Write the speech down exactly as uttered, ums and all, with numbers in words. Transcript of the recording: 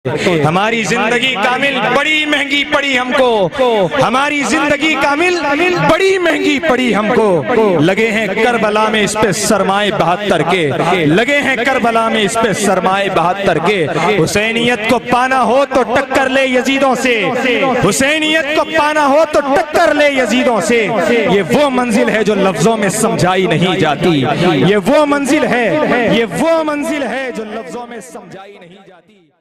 हमारी जिंदगी कामिल बड़ी महंगी पड़ी हमको, हमारी जिंदगी कामिल बड़ी महंगी पड़ी हमको। लगे हैं करबला में इस पे सरमाए बहत्तर के, लगे हैं करबला में इस पे सरमाए बहत्तर के। हुसैनियत को पाना हो तो टक्कर ले यजीदों से, हुसैनियत को पाना हो तो टक्कर ले यजीदों से। ये वो मंजिल है जो लफ्जों में समझाई नहीं जाती, ये वो मंजिल है, ये वो मंजिल है जो लफ्जों में समझाई नहीं जाती।